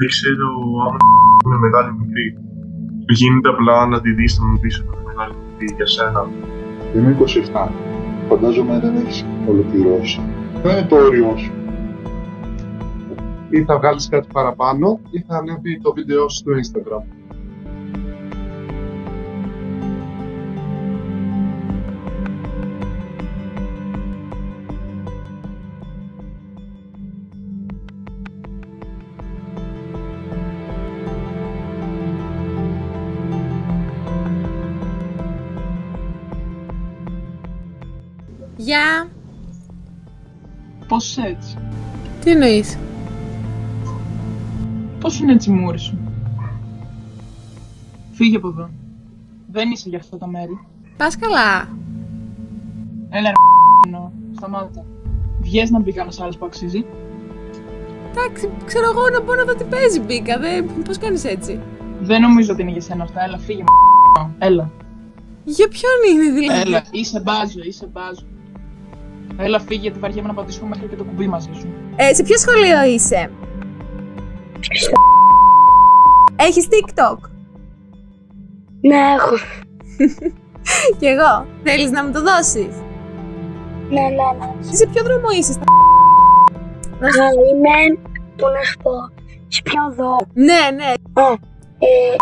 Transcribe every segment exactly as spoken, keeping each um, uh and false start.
Δεν ξέρω άμα είναι μεγάλη ή μικρή. Γίνεται απλά να τη δεις να μου πεις ότι είναι μεγάλη ή μικρή για σένα. Είμαι είκοσι επτά. Φαντάζομαι δεν έχεις ολοκληρώσει. Ποιο είναι το όριό σου? Ή θα βγάλεις κάτι παραπάνω ή θα ανέβει το βίντεο σου στο Instagram. Γεια! Πώς έτσι? Τι εννοείς? Πώς είναι έτσι η μούρη σου? Φύγε από εδώ. Δεν είσαι για αυτά τα μέρη. Πας καλά. Έλα ρε εννοώ. Σταμάτα. Βγες να μπει κανένας άλλος που αξίζει. Εντάξει, ξέρω εγώ να μπορώ να δω τι παίζει μπήκα. Δεν... Πώς κάνεις έτσι? Δεν νομίζω ότι είναι για σένα αυτά. Έλα φύγε μ***. Έλα. Για ποιον είναι δηλαδή? Έλα. Είσαι μπάζο, είσαι μπάζο. Έλα φύγε γιατί βαριέμαι να πατήσω μέχρι και το κουμπί μαζί σου. Ε, σε ποιο σχολείο είσαι? Έχεις TikTok? Ναι, έχω. Κι εγώ. Θέλεις να μου το δώσεις? Ναι, ναι, ναι. Σε ποιο δρόμο είσαι? Στα... Α, είμαι, που να σου πω, σε ποιο δω. Ναι, ναι. Α, ε...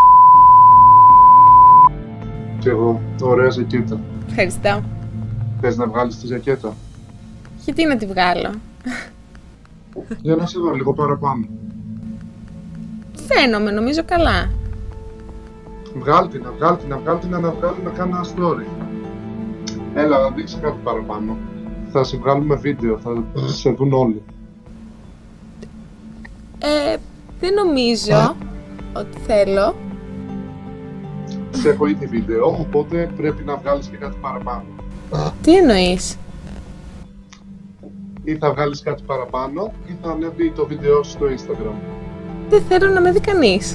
Κι εγώ, ωραία ζακέτα. Ευχαριστώ. Θες να βγάλεις τη ζακέτα? Γιατί να τη βγάλω? Για να σε δω λίγο παραπάνω. Φαίνομαι, νομίζω καλά. Βγάλ' την, βγάλ' την, βγάλ' την, να βγάλει να κάνω ένα story. Έλα, να δείξει κάτι παραπάνω. Θα σε βγάλουμε βίντεο, θα σε δουν όλοι. Ε, δεν νομίζω Α. ότι θέλω. Σε έχω ήδη βίντεο, οπότε πρέπει να βγάλεις και κάτι παραπάνω. Τι εννοείς? Ή θα βγάλεις κάτι παραπάνω ή θα ανέβει το βίντεο στο Instagram. Δεν θέλω να με δει κανείς.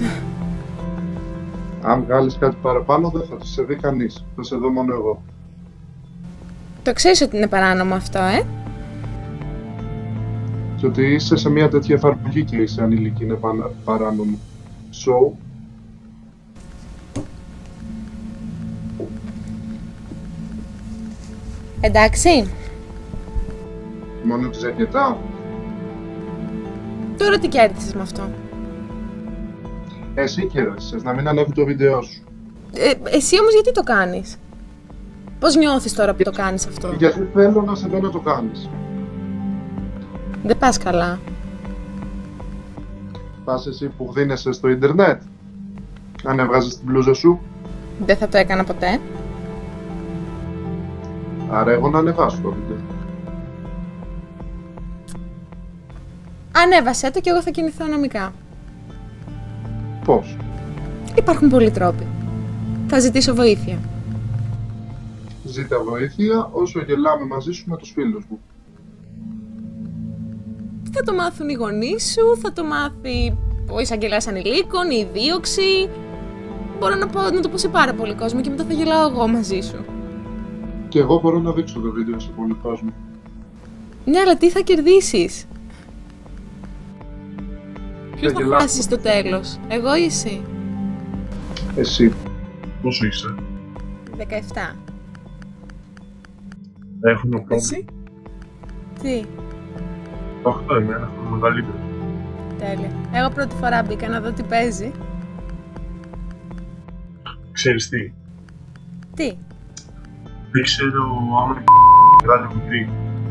Αν βγάλεις κάτι παραπάνω δεν θα σε δει κανείς, θα σε δω μόνο εγώ. Το ξέρεις ότι είναι παράνομο αυτό, ε? Και ότι είσαι σε μια τέτοια εφαρμογή και είσαι ανήλικη είναι παράνομο. So... Εντάξει. Μόνο τη ζακετά. Τώρα τι κέρδισες με αυτό? Εσύ κέρδισες, να μην ανέβει το βίντεο σου. Ε, εσύ όμως γιατί το κάνεις? Πώς νιώθεις τώρα που το κάνεις αυτό? Γιατί θέλω να σε δω να το κάνεις. Δεν πας καλά. Πας εσύ που δίνεσαι στο ίντερνετ. Αν έβγαζες την μπλούζα σου. Δεν θα το έκανα ποτέ. Άρα εγώ να ανεβάσω το βίντεο. Ανέβασέ το και εγώ θα κινηθώ νομικά. Πώς? Υπάρχουν πολλοί τρόποι. Θα ζητήσω βοήθεια. Ζήτα βοήθεια όσο γελάμε μαζί σου με τους φίλους μου. Θα το μάθουν οι γονείς σου, θα το μάθει ο εισαγγελέας ανηλίκων, η δίωξη. Μπορώ να, πω, να το πω σε πάρα πολύ κόσμο και μετά θα γελάω εγώ μαζί σου. Και εγώ μπορώ να δείξω το βίντεο σε πολύ κόσμο. Ναι, αλλά τι θα κερδίσεις? Ποιος θα γελάω. χάσει στο τέλος, εγώ ή εσύ? Εσύ. Πόσο είσαι? δεκαεπτά. Έχουν πρόβλημα. Εσύ? Τι? οκτώ είμαι, ένα χρόνο μεγαλύτερο. Τέλεια. Εγώ πρώτη φορά μπήκα να δω τι παίζει. Ξέρεις τι? Τι? Δεν ξέρω άμα είναι μεγάλη ή μικρή.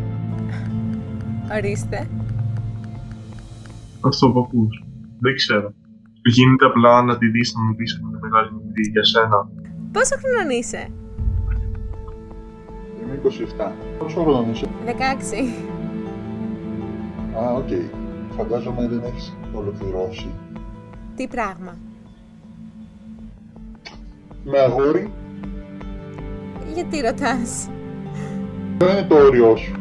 Ορίστε. Αυτό που ακούς. Δεν ξέρω. Γίνεται απλά να τη δεις να μου πεις ότι είναι μεγάλη ή μικρή για σένα. Πόσο χρονών είσαι? Είμαι είκοσι επτά. Πόσο χρόνο είσαι? δεκαέξι. Α, οκ. Okay. Φαντάζομαι δεν έχεις ολοκληρώσει. Τι πράγμα? Με αγόρι. Γιατί ρωτάς? Ποιο είναι το όριό σου?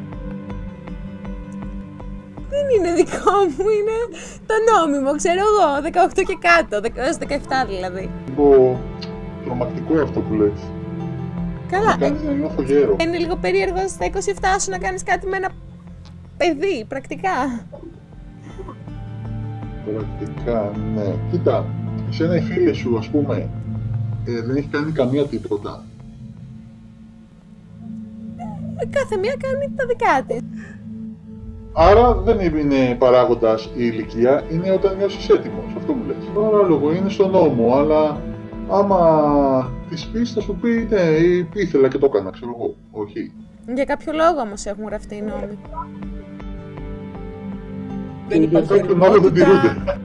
Δεν είναι δικό μου, είναι το νόμιμο, ξέρω εγώ, δεκαοκτώ και κάτω, έως δεκαεπτά δηλαδή. Λίγο τρομακτικό αυτό που λες. Καλά, Με κάνεις να νιώθω γέρο. είναι λίγο περίεργο στα είκοσι επτά σου να κάνεις κάτι με ένα παιδί, πρακτικά. Πρακτικά, ναι. Κοίτα, εσένα οι φίλες σου, ας πούμε, ε, δεν έχει κάνει καμία τίποτα. Κάθε μία κάνει τα δικά της. Άρα δεν είναι παράγοντας η ηλικία, είναι όταν νιώσεις έτοιμος, αυτό μου λες. Παράλογο, είναι στον νόμο, αλλά άμα της πεις θα σου πει ναι, ήθελα και το έκανα, ξέρω εγώ, όχι. Για κάποιο λόγο όμως έχουν γραφτεί οι νόμοι. Δεν για κάποιον άλλο δεν τηρούνται.